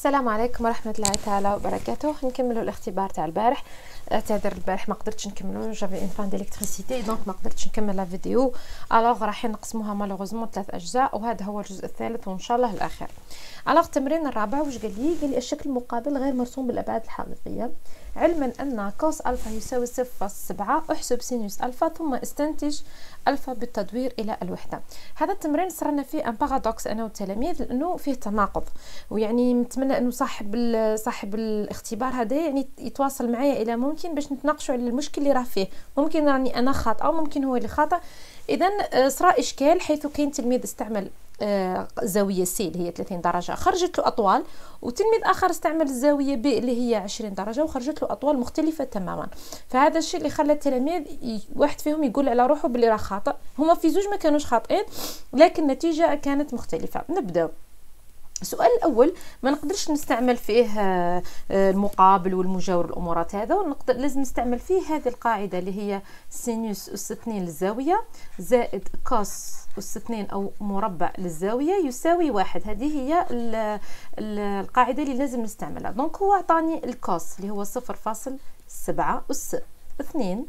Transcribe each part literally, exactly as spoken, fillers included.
السلام عليكم ورحمه الله تعالى وبركاته. نكملوا الاختبار تاع البارح. اعتذر البارح ما قدرتش نكملو، جافي اون بان ديليكتريسيتي دونك ما قدرتش نكمل لا فيديو. الوغ راح نقسموها مالوغوزمون ثلاث اجزاء، وهذا هو الجزء الثالث وان شاء الله الاخير. الوغ التمرين الرابع واش قال لي؟ قال لي الشكل المقابل غير مرسوم بالابعاد الحقيقيه، علما ان كوس الفا يساوي صفر فاصلة سبعة، احسب سينوس الفا ثم استنتج الفا بالتدوير الى الوحده. هذا التمرين صرنا فيه ان بارادوكس انا والتلاميذ، لانه فيه تناقض، ويعني نتمنى انه صاحب صاحب الاختبار هذا يعني يتواصل معايا الى ممكن باش نتناقشوا على المشكل اللي راه فيه. ممكن راني انا خاطئه وممكن هو اللي خاطئ. اذا صرا اشكال حيث كاين تلميذ استعمل زاويه سي اللي هي ثلاثين درجه خرجت له اطوال، وتلميذ اخر استعمل الزاويه ب اللي هي عشرين درجه وخرجت له اطوال مختلفه تماما. فهذا الشيء اللي خلى التلاميذ واحد فيهم يقول على روحه باللي راه خاطئ. هما في زوج ما كانوش خاطئين، لكن النتيجه كانت مختلفه. نبداو. السؤال الاول ما نقدرش نستعمل فيه المقابل والمجاور الامورات هذا، ونقدر لازم نستعمل فيه هذه القاعده اللي هي سينوس اس اثنين للزاويه زائد كوس اس اثنين او مربع للزاويه يساوي واحد. هذه هي القاعده اللي لازم نستعملها. دونك هو عطاني الكوس اللي هو صفر فاصلة سبعة اس اثنين،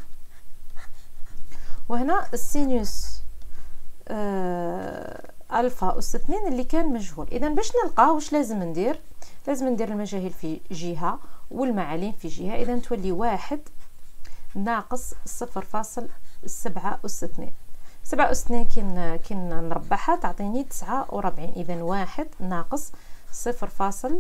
وهنا السينوس آه الفا اس اثنين اللي كان مجهول. اذا باش نلقاه واش لازم ندير؟ لازم ندير المجاهيل في جهه والمعالم في جهه. اذا تولي واحد ناقص صفر فاصلة سبعة اس اثنين. سبعة اس اثنين كي كي نربعها تعطيني تسعة وربعين. اذا واحد ناقص صفر فاصلة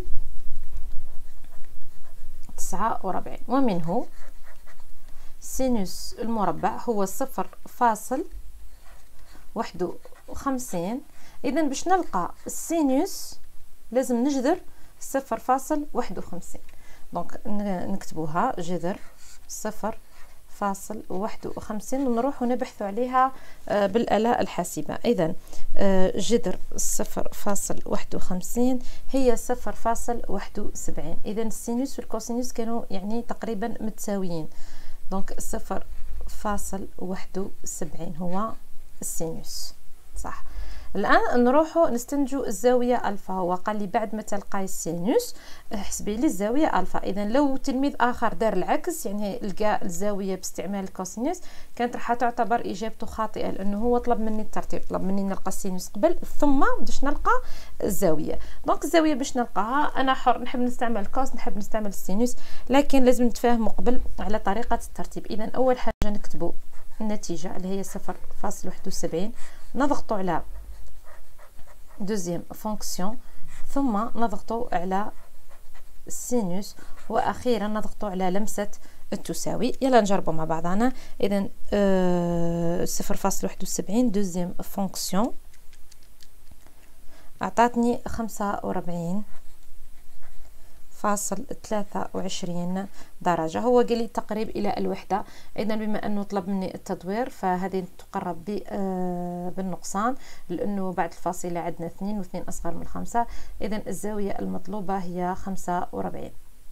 تسعة وربعين، ومنه سينوس المربع هو صفر فاصلة واحد وخمسين. اذا باش نلقى السينوس لازم نجذر صفر فاصلة واحد وخمسين. دونك نكتبوها جذر صفر فاصلة واحد وخمسين ونروح نبحث عليها بالآلة الحاسبة. اذا جذر صفر فاصلة واحد وخمسين هي صفر فاصلة واحد وسبعين. اذا السينوس والكوسينوس كانوا يعني تقريبا متساويين. دونك صفر فاصلة واحد وسبعين هو السينوس، صح. الان نروحوا نستنتجوا الزاويه الفا. هو قال لي بعد ما تلقاي السينوس احسبي لي الزاويه الفا. اذا لو تلميذ اخر دار العكس، يعني لقى الزاويه باستعمال الكوسينوس، كانت راح تعتبر اجابته خاطئه، لانه هو طلب مني الترتيب، طلب مني نلقى السينوس قبل ثم باش نلقى الزاويه. دونك الزاويه باش نلقاها انا حر، نحب نستعمل الكوس نحب نستعمل السينوس، لكن لازم نتفاهموا قبل على طريقه الترتيب. اذا اول حاجه نكتبوا النتيجه اللي هي صفر فاصلة واحد وسبعين، نضغطوا على دوزيام فونكسيون، ثم نضغطوا على السينوس، واخيرا نضغطوا على لمسه التساوي. يلا نجربوا مع بعضنا. اذا أه صفر فاصلة واحد وسبعين دوزيام فونكسيون اعطتني خمسة وربعين فاصل ثلاثة وعشرين درجة. هو قال لي تقريب إلى الوحدة. إذا بما أنه طلب مني التدوير فهذه تقرب بالنقصان، لأنه بعد الفاصلة عندنا اثنين واثنين أصغر من خمسة. إذا الزاوية المطلوبة هي خمسة وربعين.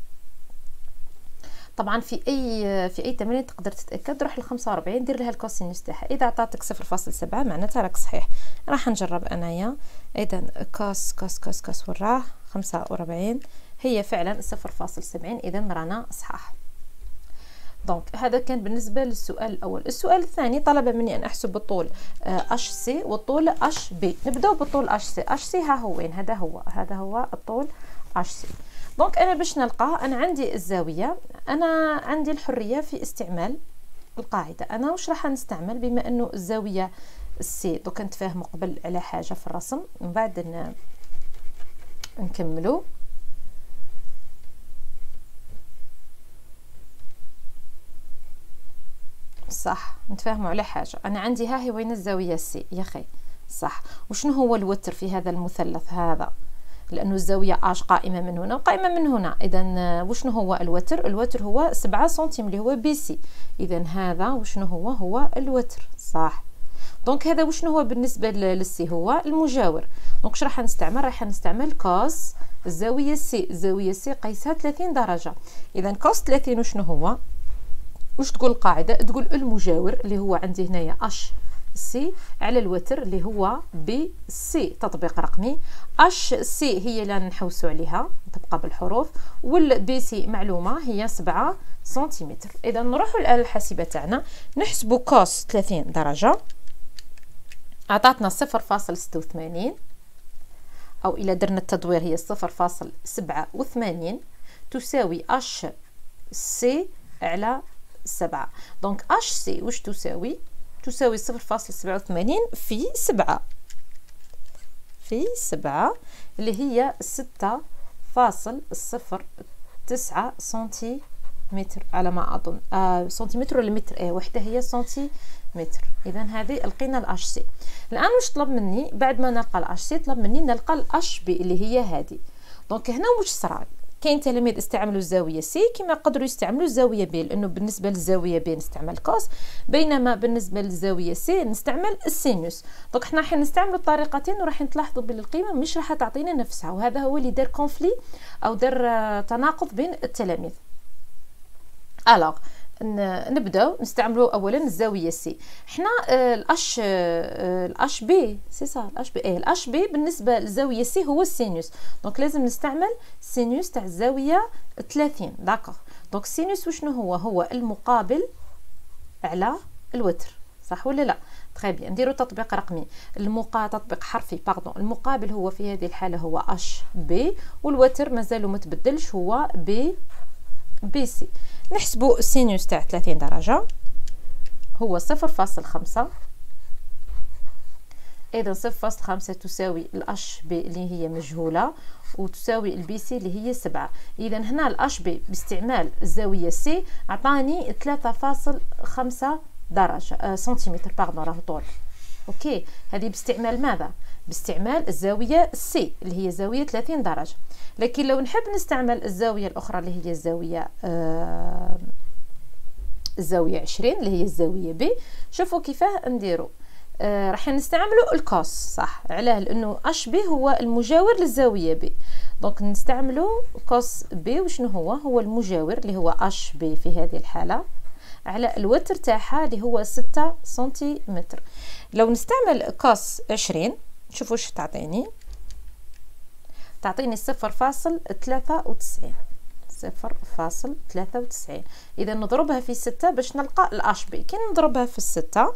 طبعا في أي في أي تمرين تقدر تتأكد، روح ل خمسة وربعين دير لها الكوسينوس تاعها. إذا عطاتك صفر فاصلة سبعة معناتها راك صحيح. راح نجرب أنايا. إذا كوس كوس كوس كوس وراه خمسة وربعين هي فعلا صفر فاصلة سبعين. اذا رانا صحاح. دونك هذا كان بالنسبه للسؤال الاول. السؤال الثاني طلب مني ان احسب الطول اش سي والطول اش بي. نبداو بالطول اش سي. اش سي ها هو وين؟ هذا هو هذا هو الطول اش سي. دونك انا باش نلقاه انا عندي الزاويه، انا عندي الحريه في استعمال القاعده. انا واش راح نستعمل بما انه الزاويه سي؟ دوك نتفاهموا قبل على حاجه في الرسم من بعد نكملوا. صح، نتفاهموا على حاجه. انا عندي ها هي وين الزاويه سي يا خي، صح. وشنو هو الوتر في هذا المثلث هذا؟ لانه الزاويه اش قائمه من هنا وقائمه من هنا. اذا وشنو هو الوتر؟ الوتر هو سبعة سنتيم اللي هو بي سي. اذا هذا وشنو هو؟ هو الوتر، صح. دونك هذا وشنو هو بالنسبه للسي؟ هو المجاور. دونك اش راح نستعمل؟ راح نستعمل كوس الزاويه سي. الزاويه سي قيسها ثلاثين درجه. اذا كوس ثلاثين وشنو هو؟ واش تقول القاعده؟ تقول المجاور اللي هو عندي هنايا اش سي على الوتر اللي هو بي سي تطبيق رقمي. اش سي هي اللي نحوسوا عليها تبقى بالحروف، والبي سي معلومه هي سبعة سنتيمتر. اذا نروحوا للآلة الحاسبه تاعنا نحسبوا كوس ثلاثين درجه، عطاتنا صفر فاصل ستة وثمانين، او الى درنا التدوير هي صفر فاصل سبعة وثمانين، تساوي اش سي على سبعة. دونك اش سي واش تساوي؟ تساوي صفر فاصل سبعة وثمانين في سبعة في سبعة اللي هي ستة فاصل صفر تسعة سنتيمتر على ما اظن. آه سنتيمتر ولا متر؟ ايه وحده هي سنتيمتر. اذا هذه لقينا الاش سي. الان واش طلب مني بعد ما نلقى الاش سي؟ طلب مني نلقى الاش بي اللي هي هذه. دونك هنا واش صرا؟ كاين تلاميذ استعملوا الزاويه سي كما قدروا يستعملوا الزاويه بي، لانه بالنسبه للزاويه بي نستعمل كوس، بينما بالنسبه للزاويه سي نستعمل السينوس. دونك حنا راح نستعملوا الطريقتين وراح نلاحظوا بلي القيمه مش راح تعطينا نفسها، وهذا هو اللي دار كونفلي او دار تناقض بين التلاميذ. الوغ نبداو نستعملوا اولا الزاويه سي. حنا الاش الاش بي سي صا الاش بي ايه الاش بي بالنسبه للزاويه سي هو السينوس، دونك لازم نستعمل سينوس تاع الزاويه ثلاثين. داكوغ. دونك سينوس وشنو هو؟ هو المقابل على الوتر، صح ولا لا؟ تري بيان. نديرو تطبيق رقمي، المقا تطبيق حرفي باردون. المقابل هو في هذه الحاله هو اش بي، والوتر مازالو متبدلش هو بي بي سي. نحسبوا السينوس تاع ثلاثين درجة هو صفر فاصل خمسة. اذا صفر فاصل خمسة تساوي الاش بي اللي هي مجهولة، وتساوي البي سي اللي هي سبعة. اذا هنا الاش بي باستعمال الزاوية سي عطاني ثلاثة فاصل خمسة درجة آه سنتيمتر باردون راه طول. اوكي، هذه باستعمال ماذا؟ باستعمال الزاوية سي اللي هي زاوية ثلاثين درجة. لكن لو نحب نستعمل الزاوية الأخرى اللي هي الزاوية آه الزاوية عشرين اللي هي الزاوية بي، شوفوا كيفاه نديرو. آه راح نستعملوا الكوس، صح؟ علاه؟ لأنه اش بي هو المجاور للزاوية بي. دونك نستعملوا كوس بي. وشنو هو؟ هو المجاور اللي هو اش بي في هذه الحالة على الوتر تاعها اللي هو ستة سنتيمتر. لو نستعمل كوس عشرين شوفوا واش تعطيني. تعطيني صفر فاصل ثلاثة وتسعين صفر فاصل ثلاثة وتسعين. اذا نضربها في ستة باش نلقى الاش بي. كي نضربها في الستة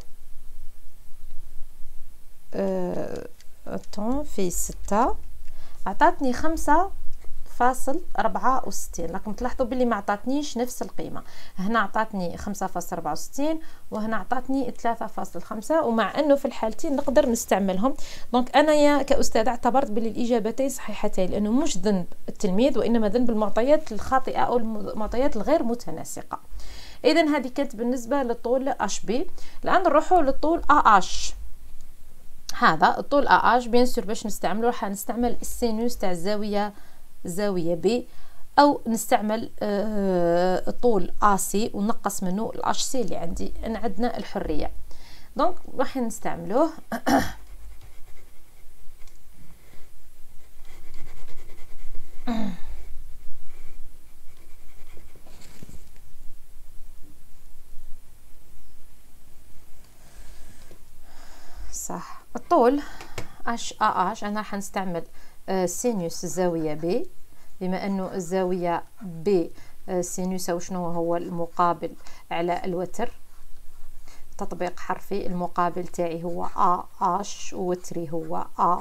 أه... في ستة عطاتني خمسة فاصل أربعة وستين. لكن تلاحظوا بلي ما عطاتنيش نفس القيمه. هنا عطاتني خمسة فاصل أربعة وستين وهنا عطاتني ثلاثة فاصل خمسة، ومع انه في الحالتين نقدر نستعملهم. دونك انا يا كاستاذ اعتبرت بلي الاجابتين صحيحتين، لانه مش ذنب التلميذ وانما ذنب المعطيات الخاطئه او المعطيات الغير متناسقه. اذا هذه كانت بالنسبه للطول اش بي. الان نروحوا للطول ا اش. هذا الطول ا اش بيان سور باش نستعملو راح نستعمل السينوس تاع الزاويه زاوية بي، أو نستعمل آه طول آ سي ونقص منه الأش سي اللي عندي. أنا عندنا الحرية. دونك راح نستعملوه. صح. الطول اش ا اش أنا راح نستعمل آه سينوس الزاوية بي، بما انه الزاويه ب سينوس وشنو هو المقابل على الوتر. تطبيق حرفي. المقابل تاعي هو ا اش ووتري هو ا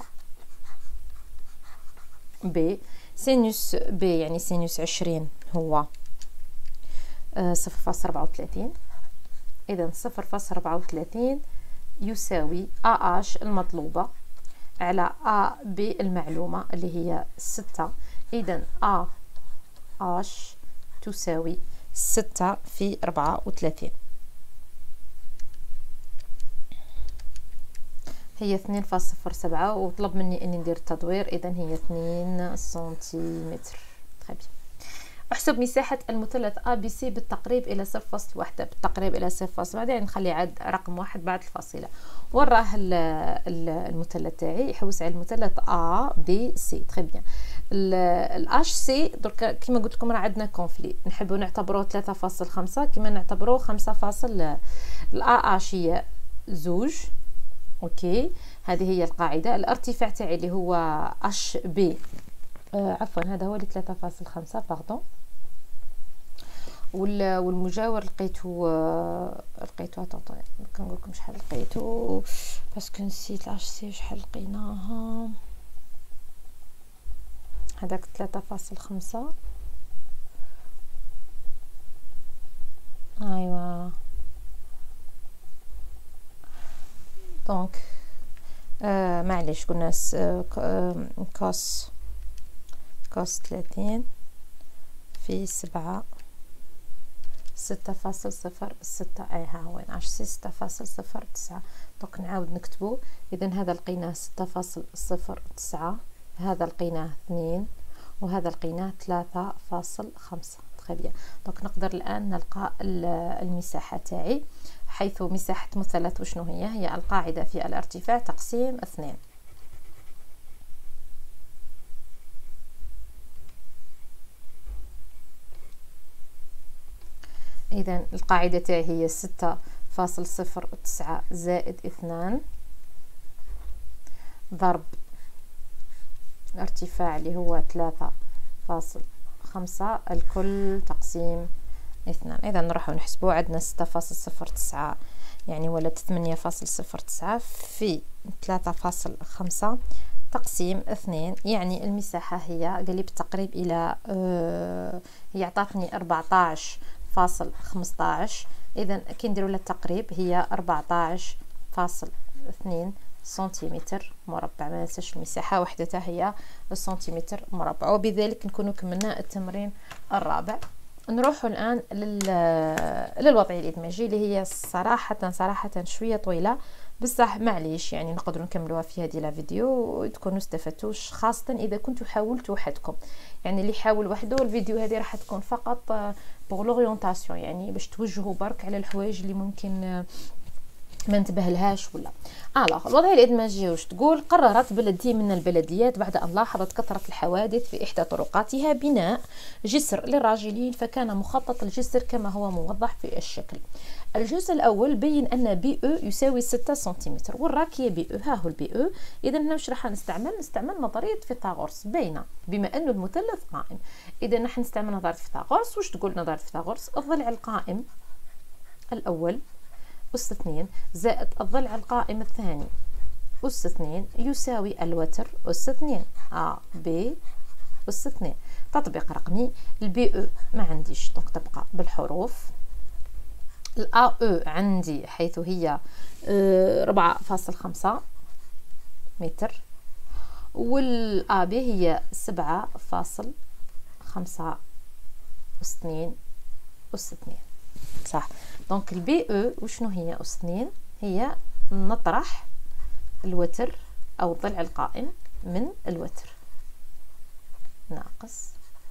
ب. سينوس ب يعني سينوس عشرين هو صفر فاصل أربعة وثلاثين. اذا صفر فاصل أربعة وثلاثين يساوي ا اش المطلوبه على ا ب المعلومه اللي هي ستة. إذا أ اش تساوي ستة في أربعة وثلاثين. هي اثنين فاصل صفر سبعة، وطلب مني أني ندير التدوير. إذا هي اثنين سنتيمتر. طيب، احسب مساحة المثلث أ بي سي بالتقريب إلى صفر فاصل واحد. بالتقريب إلى صفر فاصل واحد يعني نخلي عاد رقم واحد بعد الفاصلة. وراه المثلث تاعي يحوس على المثلث أ بي سي. تري بيان. الاش سي درك كيما قلت لكم راه عندنا كونفلي. نحبوا نعتبروه ثلاثة فاصل خمسة كيما نعتبروه خمسة فاصل. الا اش هي زوج اوكي هذه هي القاعده. الارتفاع تاعي اللي هو اش بي آه عفوا هذا هو اللي ثلاثة فاصلة خمسة باردون، والمجاور لقيته آه لقيته اتونطوني كنقول لكم شحال لقيته باسكو نسيت اش سي شحال لقيناها. هذاك ثلاثة فاصلة خمسة ايوا دونك آه معليش قلنا آه كوس كوس ثلاثين في سبعة ستة فاصل صفر ستة اي ها هو عش سي ستة فاصل صفر تسعة. دونك نعاود نكتبو. اذا هذا لقيناه ستة فاصل صفر تسعة، هذا لقيناه اثنين، وهذا لقيناه ثلاثة فاصل خمسة. تري بيان. دونك نقدر الان نلقى المساحه تاعي، حيث مساحه مثلث وشنو هي؟ هي القاعده في الارتفاع تقسيم اثنين. اذا القاعده تاعي هي ستة فاصل صفر تسعة زائد اثنان ضرب الارتفاع اللي هو ثلاثة فاصل خمسة الكل تقسيم اثنان. اذا نروحو نحسبو. عندنا ستة فاصل صفر تسعة يعني ولات ثمانية فاصل صفر تسعة في ثلاثة فاصل خمسة تقسيم اثنين، يعني المساحه هي قال لي بالتقريب الى آه هي عطاتني أربعطاش فاصل خمسطاش. اذا كي نديرو لها التقريب هي أربعطاش فاصل اثنين سنتيمتر مربع. ما ننساش المساحه وحدتها هي السنتيمتر مربع. وبذلك نكونوا كملنا التمرين الرابع. نروح الان للوضعيه الادماجيه اللي هي صراحه صراحه شويه طويله، بصح معليش يعني نقدروا نكملوها في هذه لا فيديو وتكونوا استفدتوش، خاصه اذا كنتوا حاولتوا وحدكم. يعني اللي يحاول وحده الفيديو هذه راح تكون فقط بور لورينتاسيون، يعني باش توجهوا برك على الحوايج اللي ممكن ما انتبه لهاش ولا. الوغ الوضعيه الادماجيه واش تقول؟ قررت بلديه من البلديات بعد ان لاحظت كثره الحوادث في احدى طرقاتها بناء جسر للراجلين، فكان مخطط الجسر كما هو موضح في الشكل. الجزء الاول بين ان بي او يساوي ستة سنتيمتر، والراكيه بي او ها هو البي او. اذا هنا واش راح نستعمل؟ نستعمل نظريه فيثاغورس بين بما انه المثلث قائم. اذا راح نستعمل نظريه فيثاغورس. واش تقول نظريه فيثاغورس؟ الضلع القائم الاول أس اثنين زائد الضلع القائم الثاني أس اثنين يساوي الوتر أس اثنين أ بي أس اثنين. تطبيق رقمي. البي او ما عنديش دونك تبقى بالحروف. الأ او عندي حيث هي أربعة فاصل خمسة متر، والأ بي هي سبعة فاصل خمسة أس اثنين أس اثنين صح. دونك البي او وشنو هي؟ أس اثنين هي نطرح الوتر أو الضلع القائم من الوتر ناقص.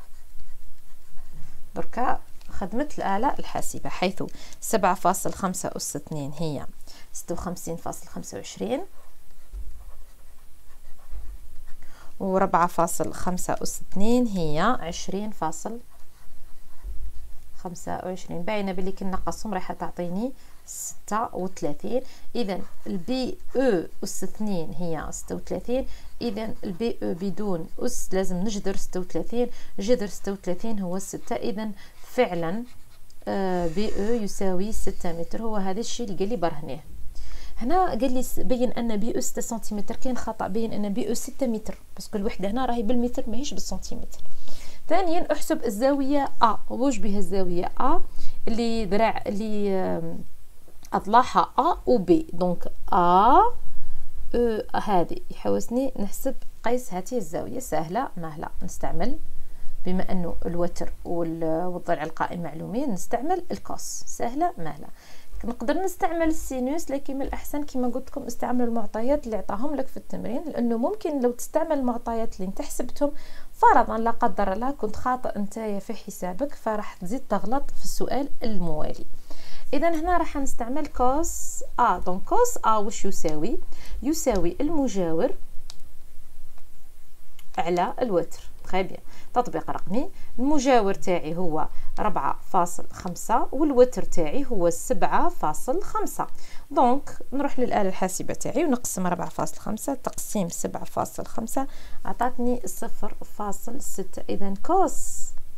دركا خدمت الآلة الحاسبة، حيث سبعة فاصل خمسة أس اثنين هي ستة وخمسين فاصل خمسة وعشرين، و أربعة فاصل خمسة أس اثنين هي عشرين فاصل خمسة وعشرين. باينه بلي كي نقصهم راح تعطيني ستة وثلاثين. اذا البي او اس اثنين هي ستة وثلاثين. اذا البي او بدون اس لازم نجذر ستة وثلاثين، جذر ستة وثلاثين هو ستة. اذا فعلا بي او يساوي ستة متر. هو هذا الشيء اللي قال لي برهنيه. هنا قال لي بين ان بي او ستة سنتيمتر، كاين خطا. بين ان بي او ستة متر باسكو الوحده هنا راهي بالمتر ماهيش بالسنتيمتر. ثانيا احسب الزاويه ا. واش بها الزاويه ا؟ اللي ذراع اللي اضلاعها ا و بي. دونك ا او هذه يحوسني نحسب قيس هذه الزاويه. سهله ماهله. نستعمل بما انه الوتر والضلع القائم معلومين نستعمل الكوس. سهله ماهله. نقدر نستعمل السينوس، لكن من الاحسن كما قلت لكم استعملوا المعطيات اللي عطاهم لك في التمرين، لانه ممكن لو تستعمل المعطيات اللي انت حسبتهم فرضا لا قدر الله كنت خاطئ انت في حسابك فراح تزيد تغلط في السؤال الموالي. اذا هنا راح نستعمل كوس ا. دونك كوس ا واش يساوي؟ يساوي المجاور على الوتر. تري بيان. تطبيق رقمي، المجاور تاعي هو ربعة فاصل خمسة والوتر تاعي هو سبعة فاصل خمسة. دونك نروح للآلة الحاسبة تاعي ونقسم ربعة فاصل خمسة تقسيم سبعة فاصل خمسة عطاتني صفر فاصل ستة. إذا كوس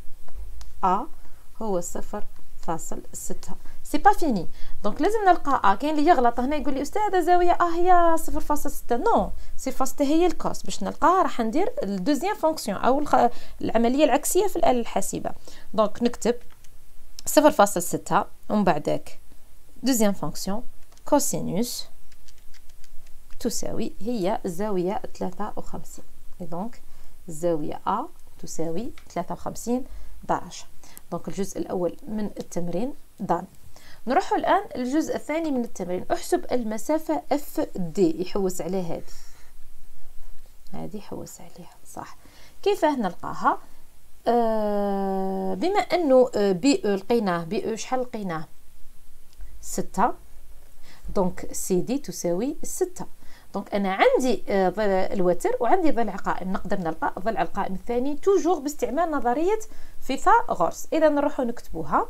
أ هو صفر فاصل ستة. سي با فيني. دونك لازم نلقى ا. كاين اللي يغلط هنا يقول لي استاذه زاويه ا هي صفر فاصل ستة. نو، صفر فاصل ستة هي الكوس. باش نلقاها راح ندير الدوزيام فونكسيون او الخ... العمليه العكسيه في الاله الحاسبه. دونك نكتب صفر فاصل ستة ومن بعدك دوزيام فونكسيون كوسينوس تساوي هي الزاويه ثلاثة وخمسين. دونك الزاويه ا تساوي ثلاثة وخمسين درجه. دونك الجزء الاول من التمرين دان. نروح الآن الجزء الثاني من التمرين. احسب المسافة اف دي. يحوس على هذه هذه يحوس عليها صح. كيف نلقاها؟ آه بما انه بي او لقيناه بي او شحال لقيناه ستة. دونك سي دي تساوي ستة. دونك انا عندي آه الوتر وعندي ضلع قائم. نقدر نلقى الضلع القائم الثاني توجور باستعمال نظرية فيثاغورس. اذا نروحوا نكتبوها.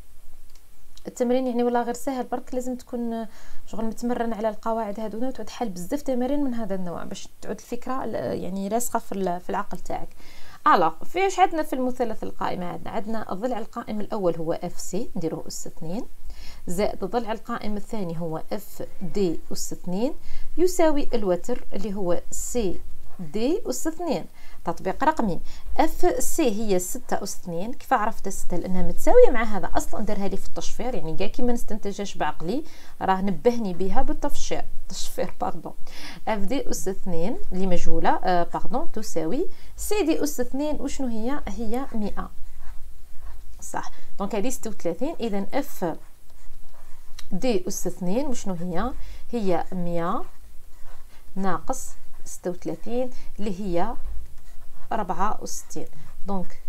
التمرين يعني والله غير سهل، برك لازم تكون شغل متمرن على القواعد هذونا وتعود حل بزاف تمارين من هذا النوع باش تعود الفكره يعني راسخه في في العقل تاعك. الوغ فاش عندنا في المثلث القائم عندنا عندنا الضلع القائم الاول هو اف سي نديروه اس اثنين زائد الضلع القائم الثاني هو اف دي اس اثنين يساوي الوتر اللي هو سي دي اس اثنين. تطبيق رقمي. اف سي هي ستة اس اثنين. كيف عرفت ستة؟ لانها متساويه مع هذا. اصلا دارها لي في التشفير يعني كاع كي ما نستنتجهاش بعقلي راه نبهني بها بالتفشير تشفير باردون. اف دي اس اثنين اللي مجهوله آه باردون تساوي سي دي اس اثنين. وشنو هي؟ هي مئة صح. دونك هذه ستة وثلاثين. اذا اف دي اس اثنين وشنو هي؟ هي مئة ناقص ستة وثلاثين اللي هي أربعة وستين. دونك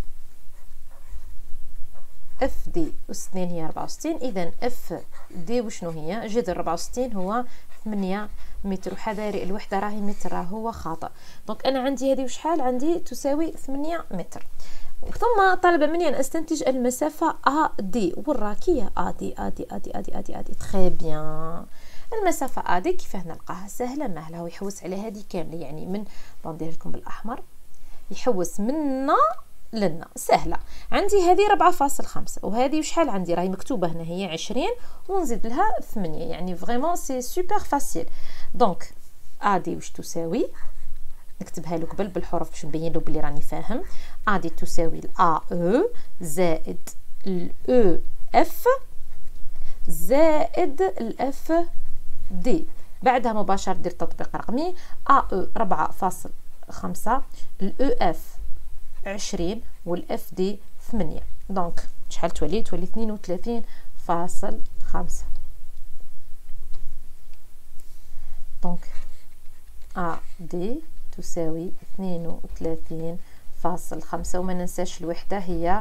اف دي اس اثنين هي أربعة وستين. اذا اف دي وشنو هي؟ جذر أربعة وستين هو ثمانية متر. وحذاري الوحده راهي متر راه هو خاطئ. دونك انا عندي هذه وشحال؟ عندي تساوي ثمانية متر. ثم طلب مني ان استنتج المسافه ا دي. والراكيه ا دي ا دي ا دي ا دي ا دي ا دي تري بيان. المسافه ا دي كيف نلقاها؟ سهله ماهله. هو يحوس على هذه كامله يعني من ندير لكم بالاحمر يحوس منا لنا سهله. عندي هذه أربعة فاصل خمسة وهذه وشحال عندي؟ راهي مكتوبه هنا هي عشرين ونزيد لها ثمانية يعني فريمون سي سوبر فاسيل. دونك ا دي واش تساوي؟ نكتبها له قبل بالحروف باش نبين له بلي راني فاهم. ا دي تساوي الا او زائد الاو اف زائد الاف دي. بعدها مباشره دير تطبيق رقمي. ا او أربعة فاصل خمسة الاو اف عشرين والاف دي ثمانية. دونك شحال تولي؟ تولي اثنين وثلاثين فاصل خمسة. دونك ا دي تساوي اثنين وثلاثين فاصل خمسة. وما ننساش الوحده هي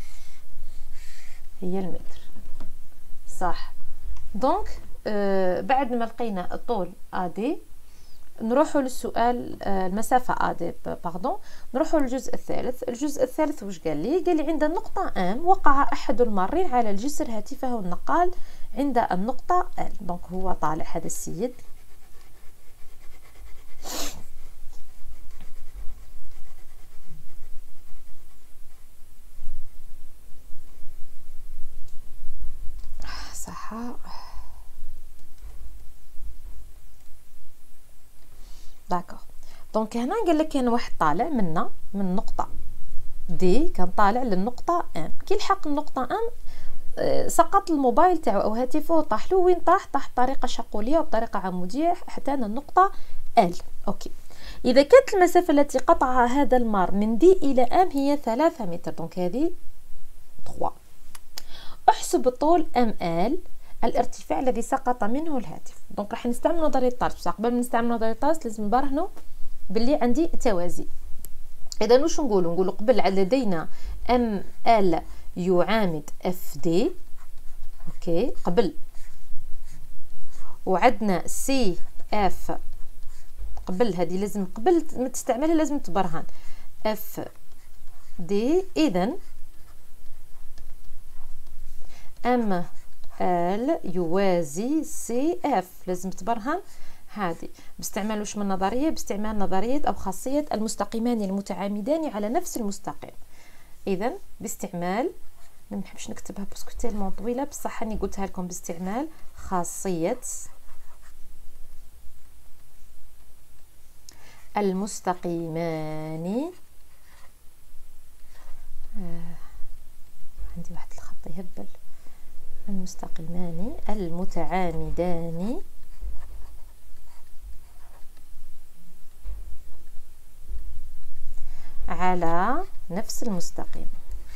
هي المتر صح. دونك آه بعد ما لقينا الطول ا دي نروحوا للسؤال آه المسافه ا دي باردون. نروحوا للجزء الثالث. الجزء الثالث واش قال لي؟ قال لي عند النقطه ام وقع احد المارين على الجسر هاتفه النقال عند النقطه ال. دونك هو طالع هذا السيد صح. داكوغ. دونك هنا قال لك كان واحد طالع منا من النقطه دي كان طالع للنقطه ام. كي لحق النقطه ام آه سقط الموبايل تاعو او هاتفه طاح له. وين طاح؟ طاح بطريقه شقوليه وبطريقه عموديه حتى النقطه ال. اوكي. اذا كانت المسافه التي قطعها هذا المار من دي الى ام هي ثلاثة متر. دونك هذه ثلاثة. احسب الطول ام ال الارتفاع الذي سقط منه الهاتف. دونك راح نستعمل نظريه طالس. بصح قبل ما نستعمل نظريه طالس لازم نبرهنوا باللي عندي توازي. اذا واش نقولوا؟ نقولوا قبل لدينا ام ال يعامد اف دي. اوكي قبل. وعندنا سي اف قبل. هذه لازم قبل ما تستعملها لازم تبرهن اف دي. إذن ام ال يوازي سي اف. لازم تبرهن هذه باستعمال واش من نظريه؟ باستعمال نظريه او خاصيه المستقيمان المتعامدان على نفس المستقيم. اذا باستعمال، ما نحبش نكتبها باسكو تيلمون طويله، بصح راني قلتها لكم باستعمال خاصيه المستقيمان. آه. عندي واحد الخط يهبل. المستقيمان المتعامدان على نفس المستقيم.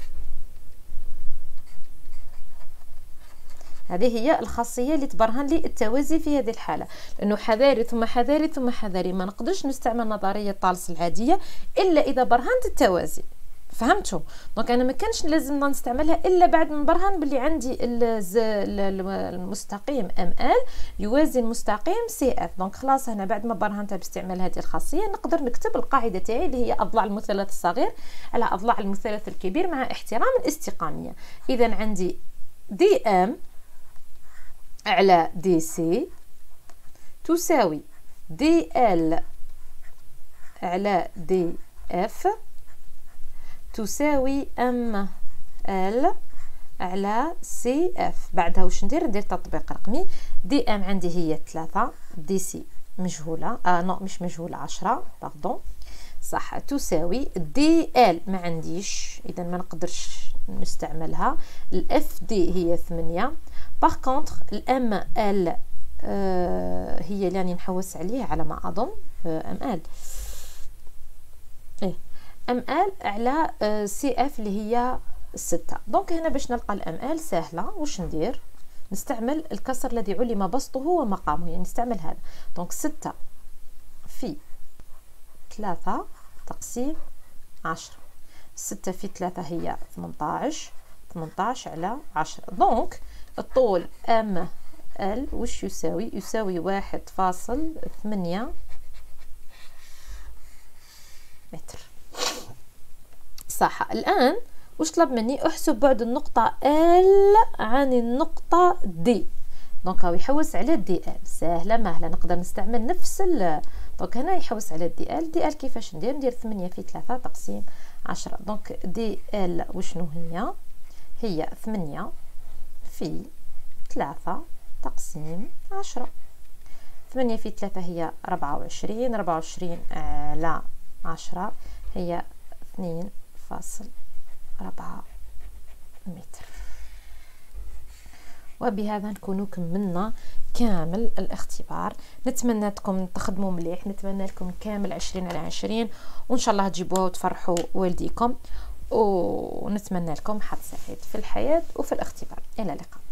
هذه هي الخاصيه اللي تبرهن لي التوازي في هذه الحاله، لانه حذاري ثم حذاري ثم حذاري، ما نقدرش نستعمل نظريه طالس العاديه الا اذا برهنت التوازي. فهمتوا؟ دونك انا ما كانش لازم نستعملها الا بعد ما نبرهن باللي عندي المستقيم ام ال يوازي المستقيم سي اف. دونك خلاص هنا بعد ما برهنتها باستعمال هذه الخاصيه نقدر نكتب القاعده تاعي اللي هي اضلاع المثلث الصغير على اضلاع المثلث الكبير مع احترام الاستقاميه. اذا عندي دي ام على دي سي تساوي دي ال على دي اف تساوي ام ال على سي اف. بعدها واش ندير؟ ندير تطبيق رقمي. دي ام عندي هي ثلاثة، دي سي مجهوله، اه نو مش مجهوله، عشرة باردون صح، تساوي دي ال ما عنديش اذا ما نقدرش نستعملها. الاف دي هي ثمانية. باغ كونطخ الام ال آه هي اللي راني نحوس عليه على ما اظن ام ال ايه ام ال على سي اف اللي هي ستة. دونك هنا باش نلقى الام ال سهله، واش ندير؟ نستعمل الكسر الذي علم بسطه ومقامه، يعني نستعمل هذا. دونك ستة في ثلاثة تقسيم عشرة. ستة في ثلاثة هي ثمنطاش، ثمنطاش على عشرة. دونك الطول ام ال وش يساوي؟ يساوي واحد فاصل ثمانية متر. صح. الآن وش طلب مني؟ احسب بعد النقطة ال عن النقطة دي. دونك هو يحوس على دي ال، سهلة مهلة، نقدر نستعمل نفس ال. دونك هنا يحوس على دي ال. دي ال كيفاش ندير؟ ندير ثمانية في ثلاثة تقسيم عشرة. دونك دي ال وشنو هي؟ هي ثمانية في ثلاثة تقسيم عشرة. ثمانية في ثلاثة هي ربعة وعشرين، ربعة وعشرين على عشرة هي اثنين فاصل أربعة متر. وبهذا نكون كملنا كامل الاختبار. نتمنى لكم تخدموا مليح، نتمنى لكم كامل عشرين على عشرين، وإن شاء الله تجيبوها وتفرحوا والديكم، ونتمنى لكم حظ سعيد في الحياة وفي الاختبار. إلى اللقاء.